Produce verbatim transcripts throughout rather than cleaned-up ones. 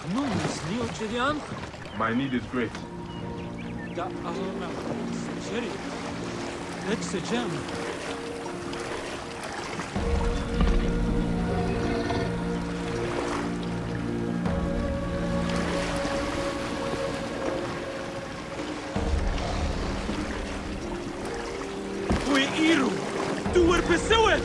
Nu misli ocean? My need is great. Da ahona secheri. Let's jam. We iru. Du er besuet.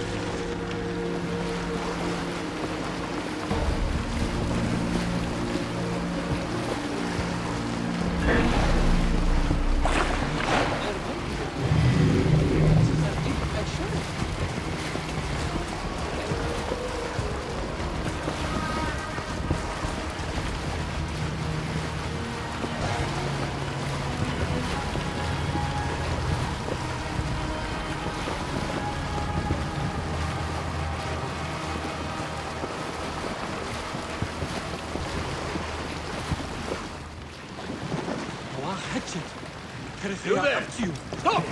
You there? Up to you. Stop!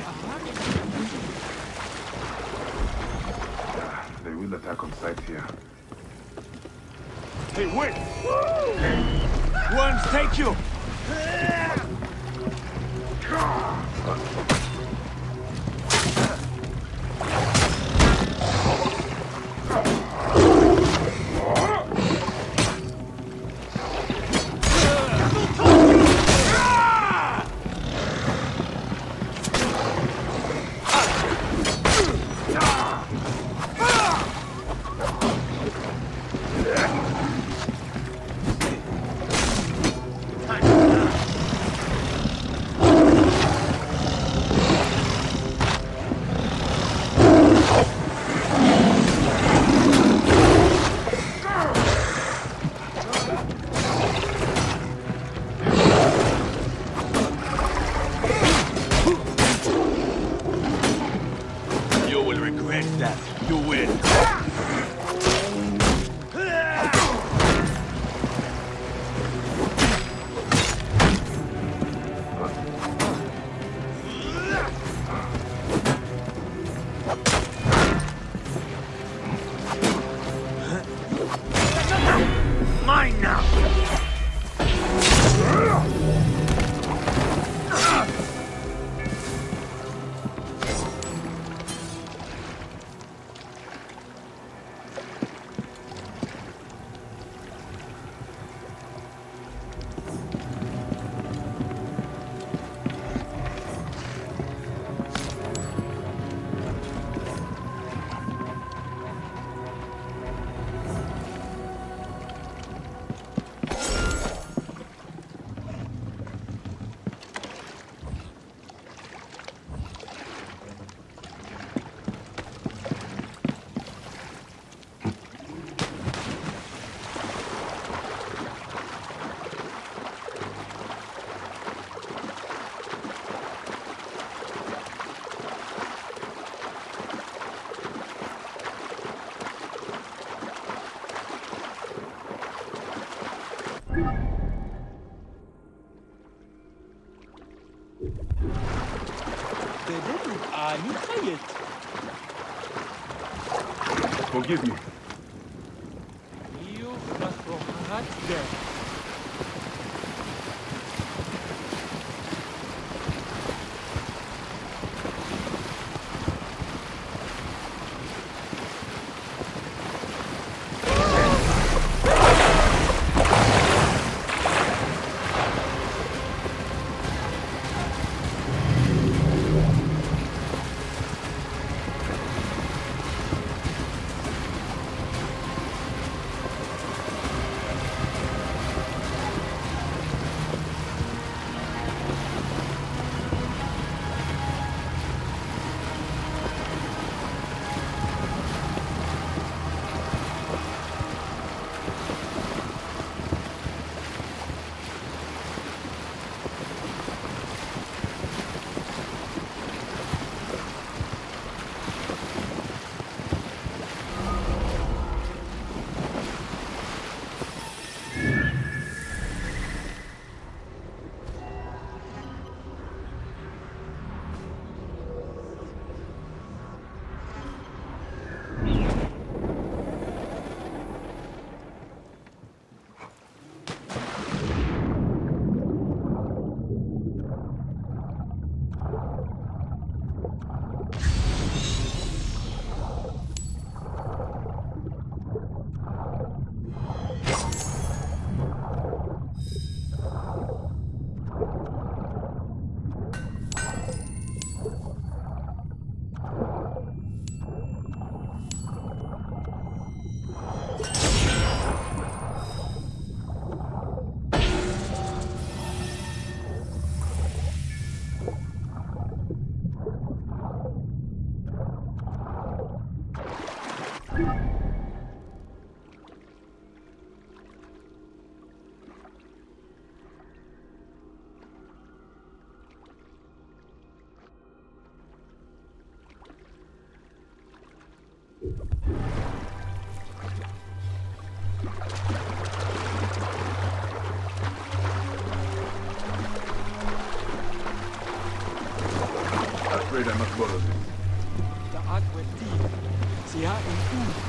They will attack on sight here. Hey, wait! Ones take you! Mine now! Forgive me. You must go hot there. must borrow this. Da'at Wetir. Siya in U.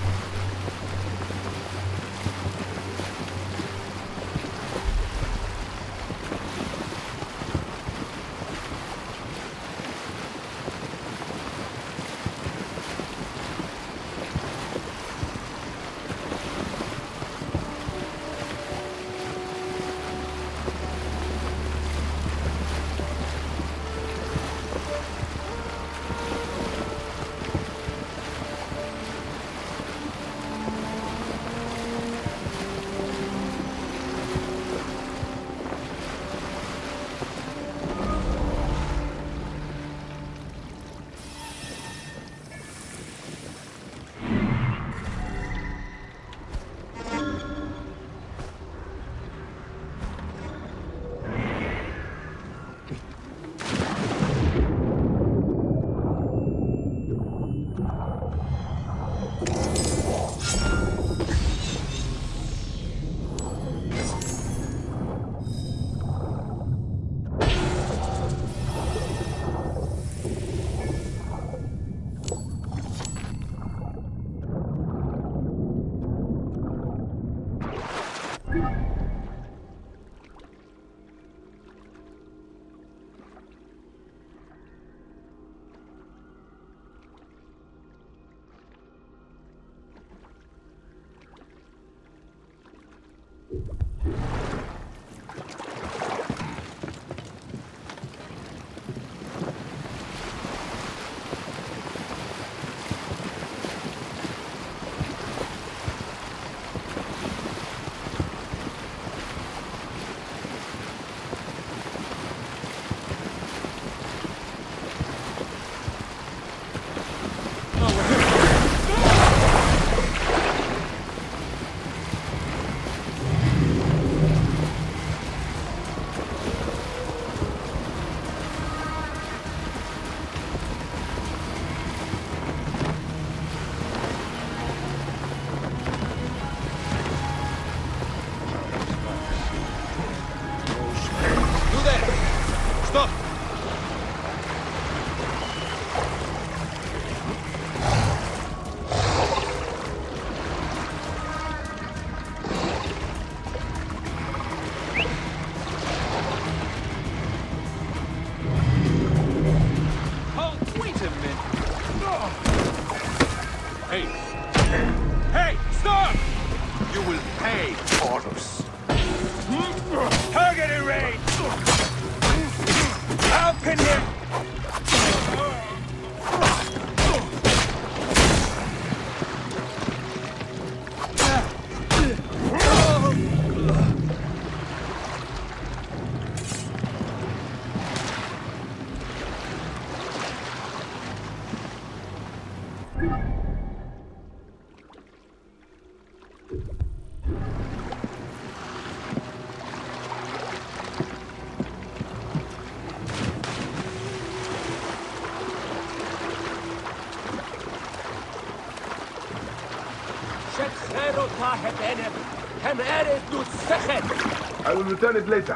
I will return it later.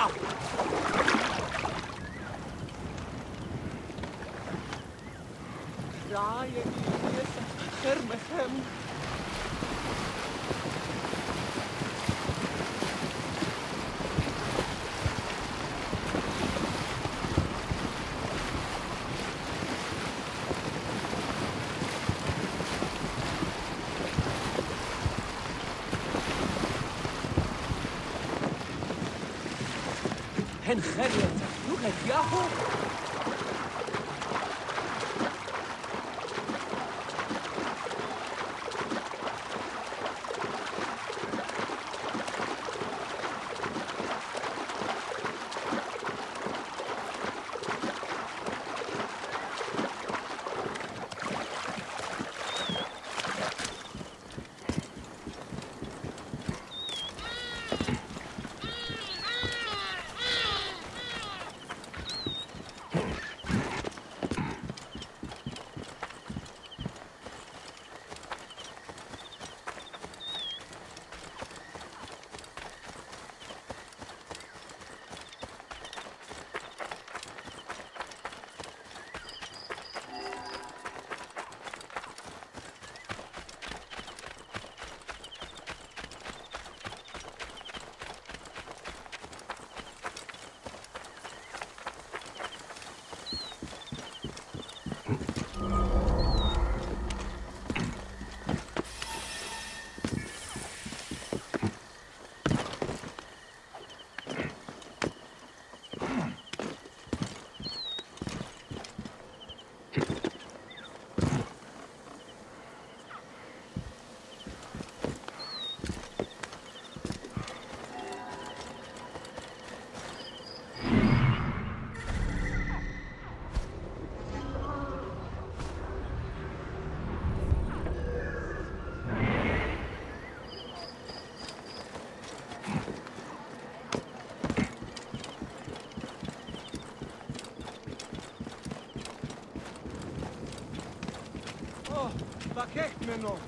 رعاية إلياسا خرمخام. هن خريت لغة ياهو. Kijk me nog.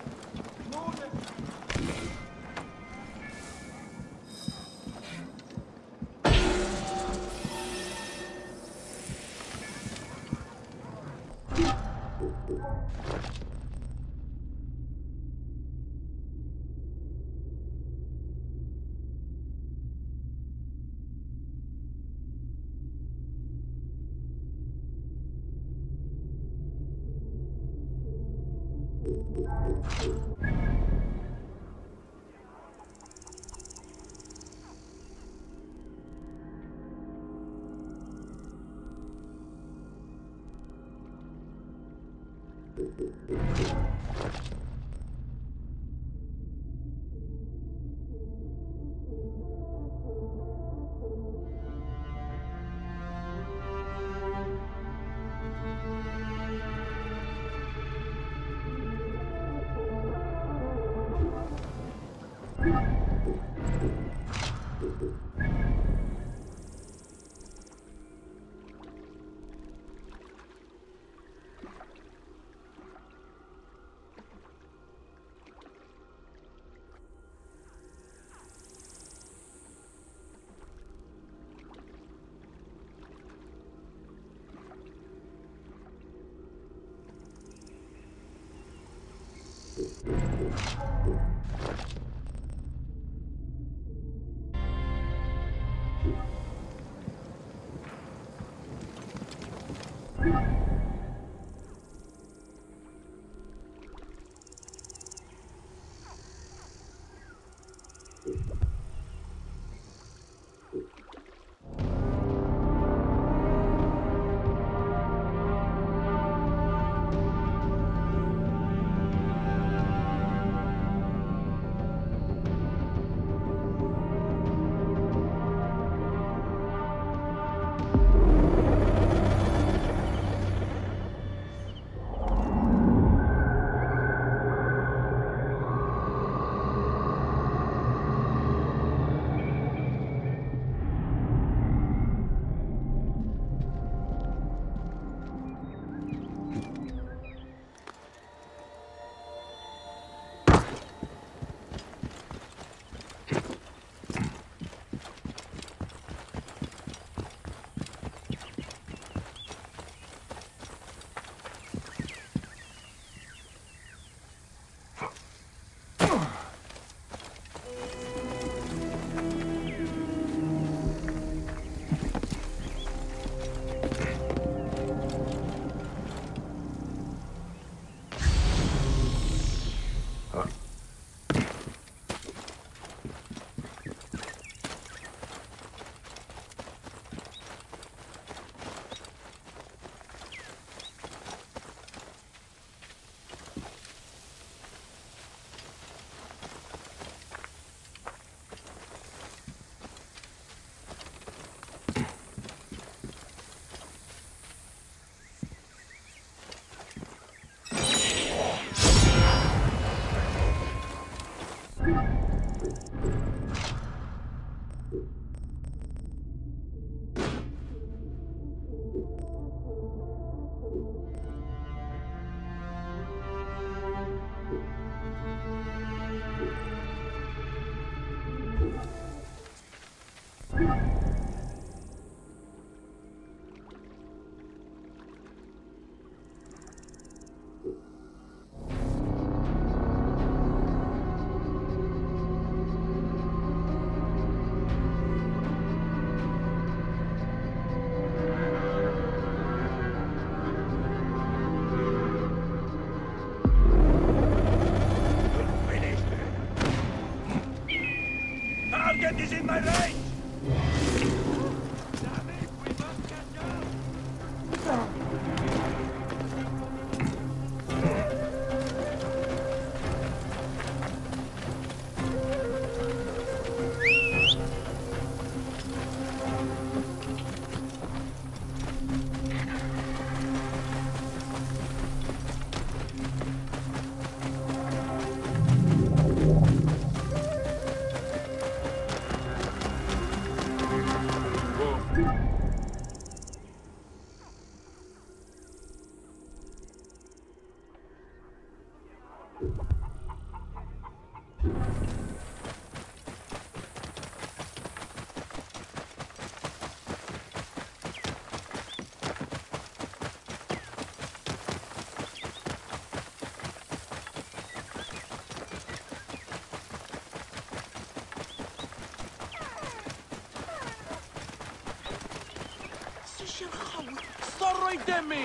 Sorry, Demi!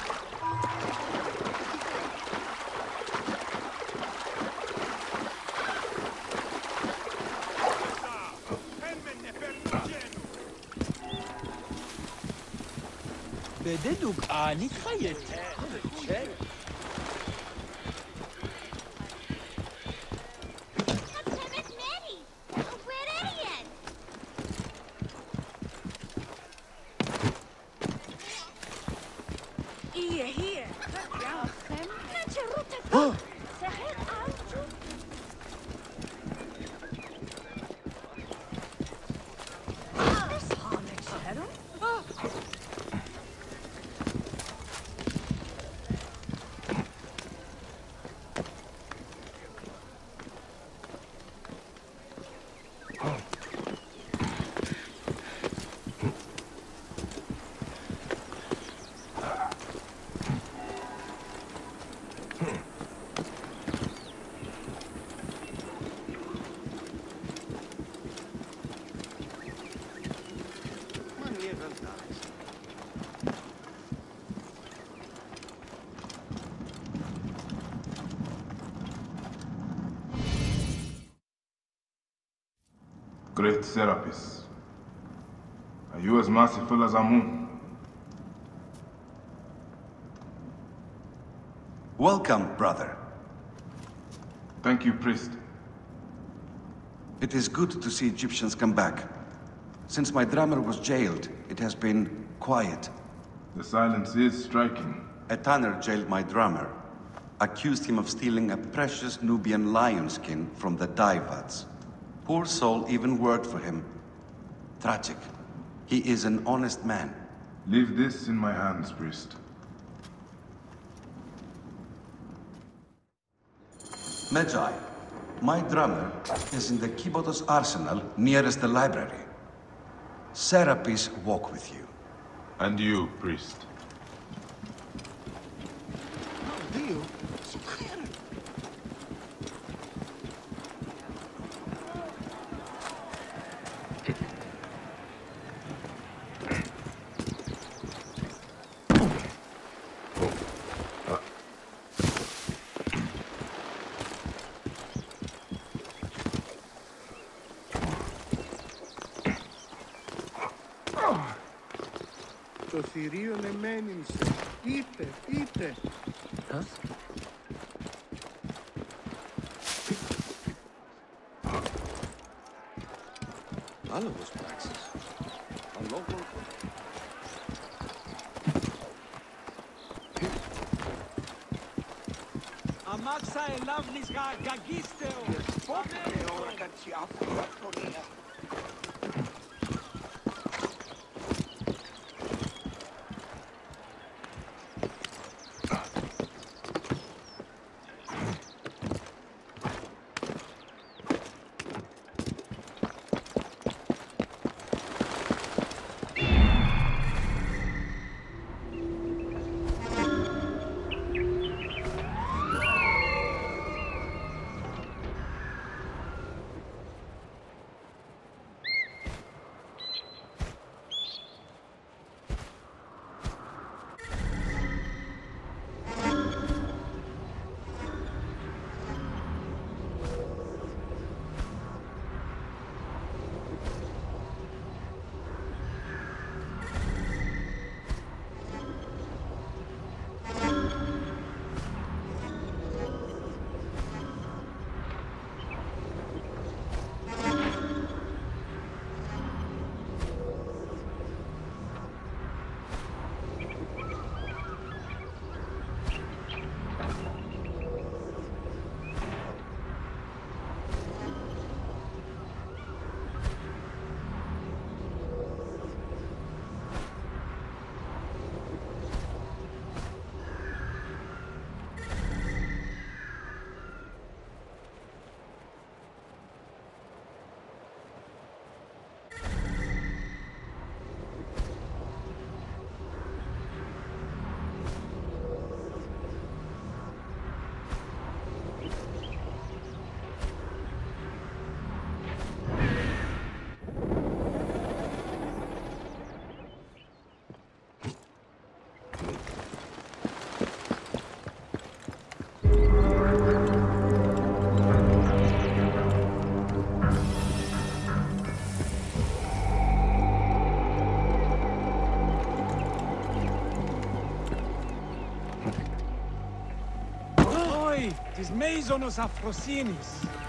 بدلوك آني خيط. Great Serapis, are you as merciful as Amun? Welcome, brother. Thank you, priest. It is good to see Egyptians come back. Since my drummer was jailed, it has been quiet. The silence is striking. A tanner jailed my drummer, accused him of stealing a precious Nubian lion skin from the Daivads. Poor soul even worked for him. Tragic. He is an honest man. Leave this in my hands, priest. Medjay, my drummer is in the Kibotos arsenal nearest the library. Serapis walk with you. And you, priest. Το θηρίον εμένην σε. Πείτε, πείτε. Άλογος πράξης. Αλόγος. Αμάξα ελάβνης γαγκίστεο. Πότε ώρα κατσιά φωτονία. Της Μέιζονος Αφροσύνης.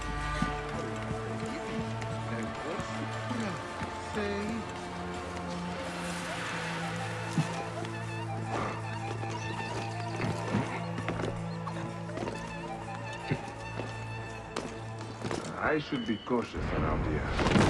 I should be cautious around here.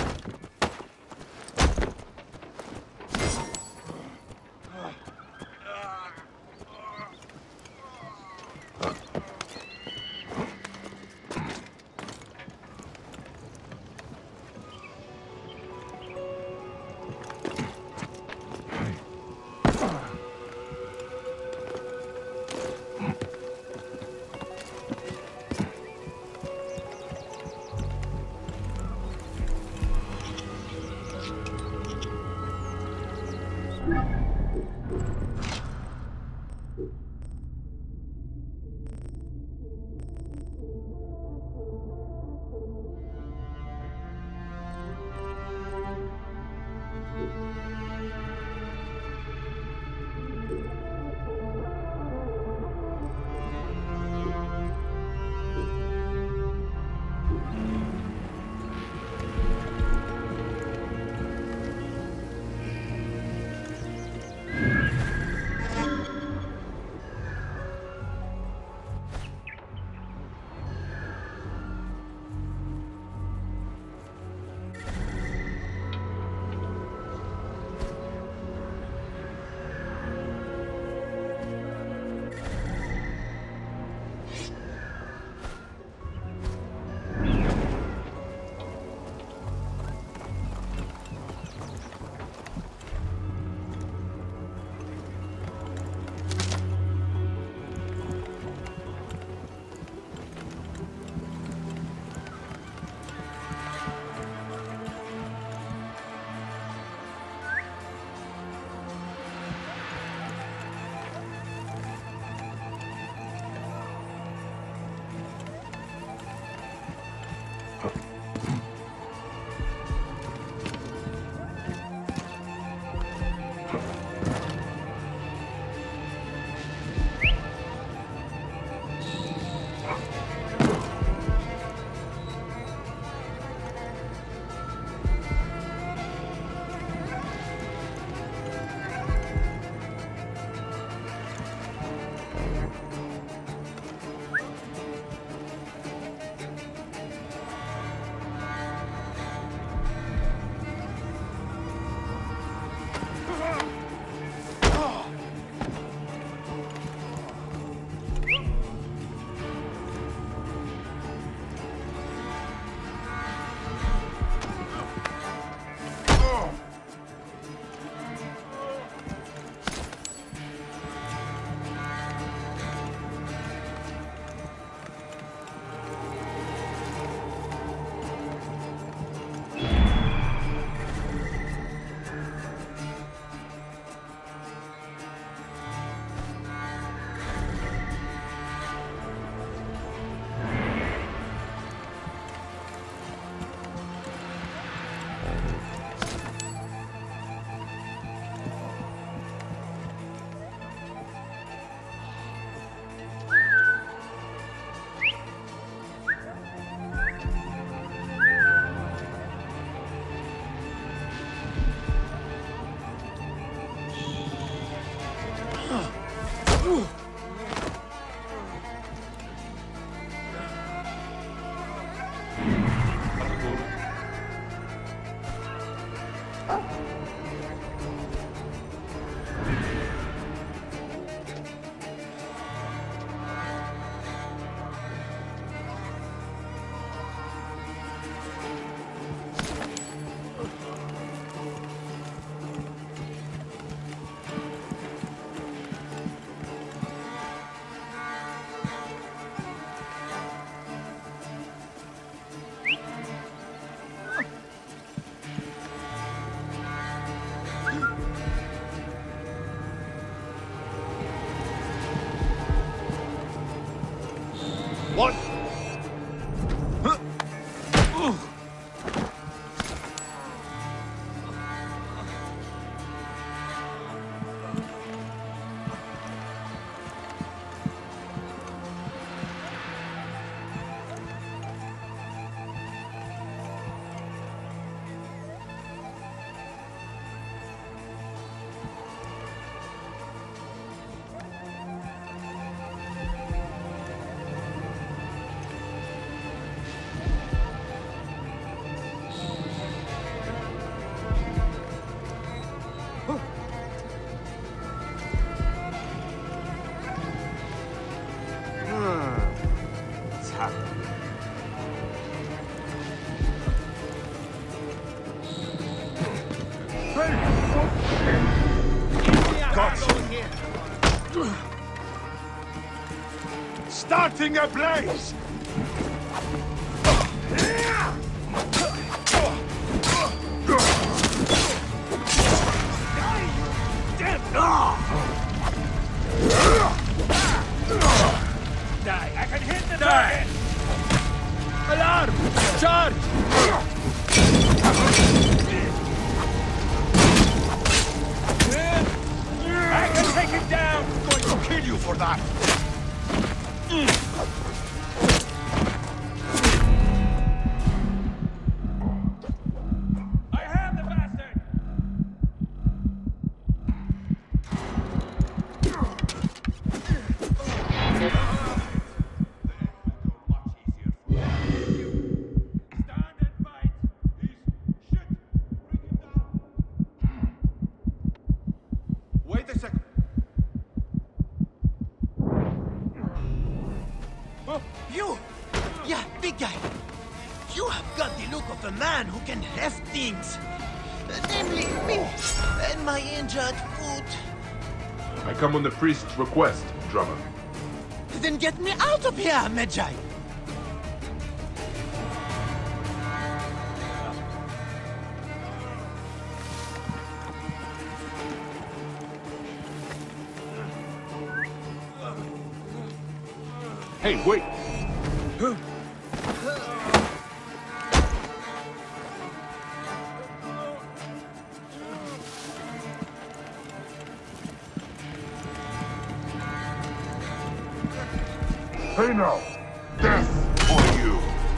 What? Starting a blaze! Die! I can hit the target! Alarm! Charge! I can take it down! I'm going to kill you for that! I have the bastard! Stand and fight! He's shit! Bring him down! Wait a second. You! Yeah, big guy! You have got the look of a man who can heft things. Uh, namely, me and my injured foot. I come on the priest's request, drummer. Then get me out of here, Medjay! Hey, wait! Hey now! Death for you!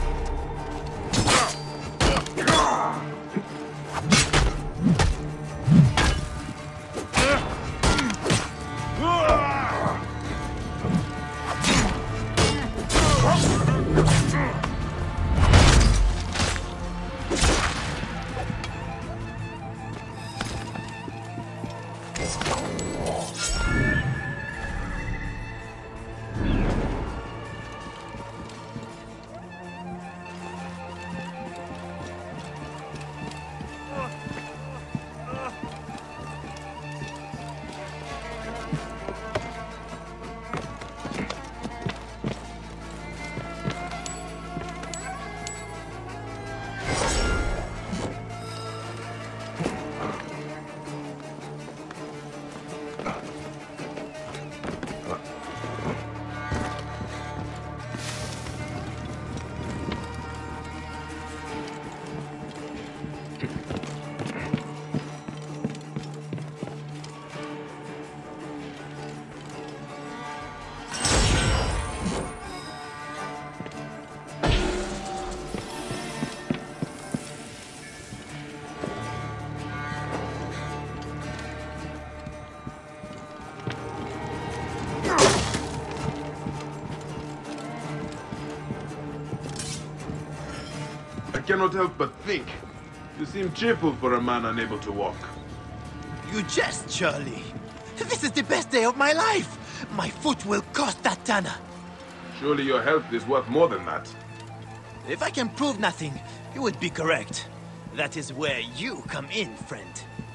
I cannot help but think. You seem cheerful for a man unable to walk. You jest, Charlie. This is the best day of my life. My foot will cost that Tana. Surely your health is worth more than that. If I can prove nothing, you would be correct. That is where you come in, friend.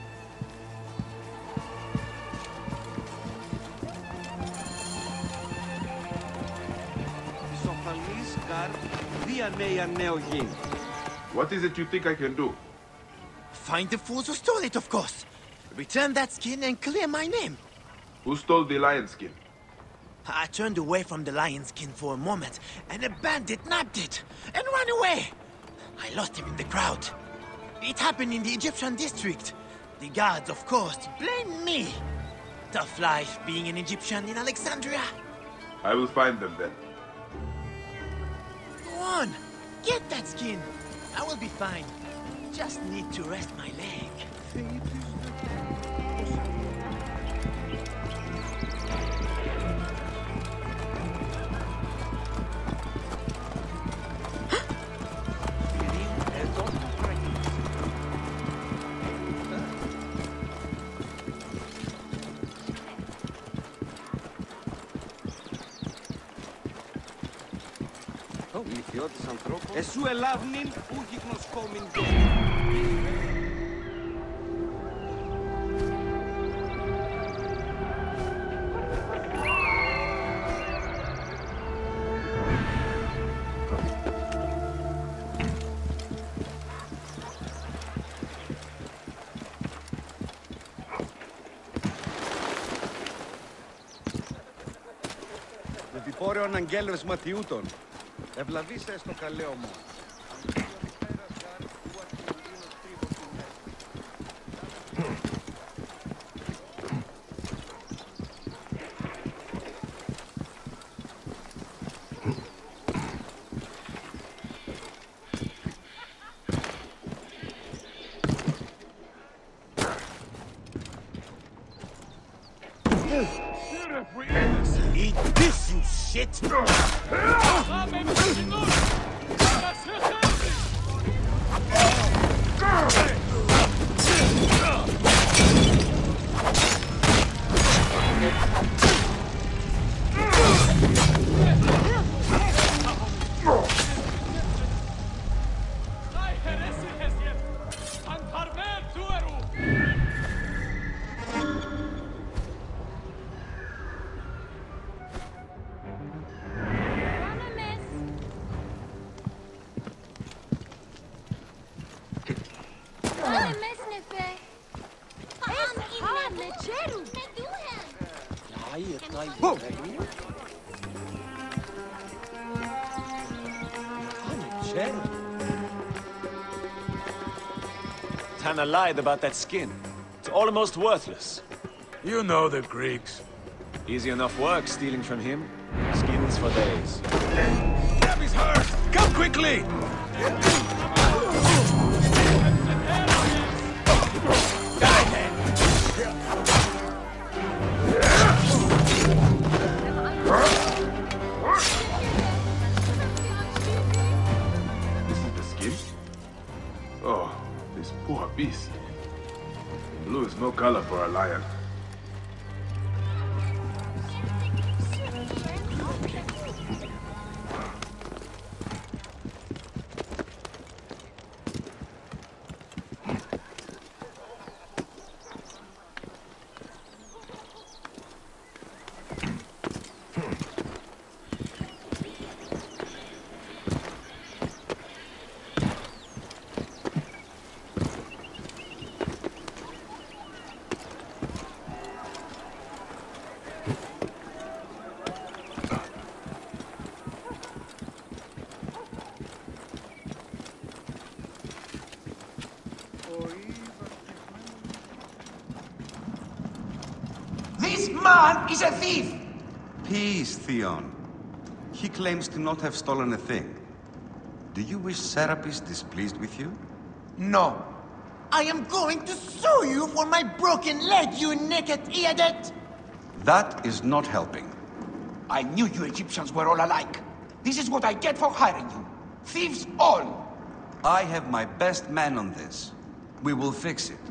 What is it you think I can do? Find the fools who stole it, of course. Return that skin and clear my name. Who stole the lion skin? I turned away from the lion skin for a moment, and a bandit nabbed it and ran away. I lost him in the crowd. It happened in the Egyptian district. The guards, of course, blame me. Tough life being an Egyptian in Alexandria. I will find them then. Go on, get that skin. I will be fine. Just need to rest my leg. Εσού ελάβνην ούχι γνωσκόμην. Φόρεο αναγγέλευς ματιούτων. Ευλαβήσε στο καλέο μου. Eat this, you shit! Tana lied about that skin. It's almost worthless. You know the Greeks. Easy enough work stealing from him. Skins for days. Abby's hurt! Come quickly! This is the skin? Oh, this poor beast. Blue is no color for a lion. This man is a thief! Peace, Theon. He claims to not have stolen a thing. Do you wish Serapis displeased with you? No. I am going to sue you for my broken leg, you naked idiot! That is not helping. I knew you Egyptians were all alike. This is what I get for hiring you. Thieves all! I have my best man on this. We will fix it.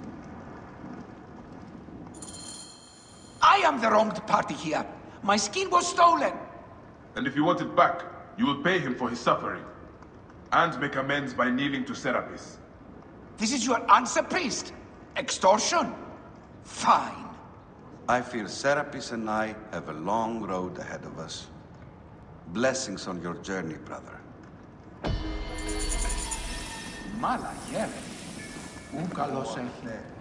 I am the wronged party here. My skin was stolen. And if you want it back, you will pay him for his suffering. And make amends by kneeling to Serapis. This is your answer, priest? Extortion? Fine. I fear Serapis and I have a long road ahead of us. Blessings on your journey, brother. Μάλα, γέρε. Ου καλώς έλθε.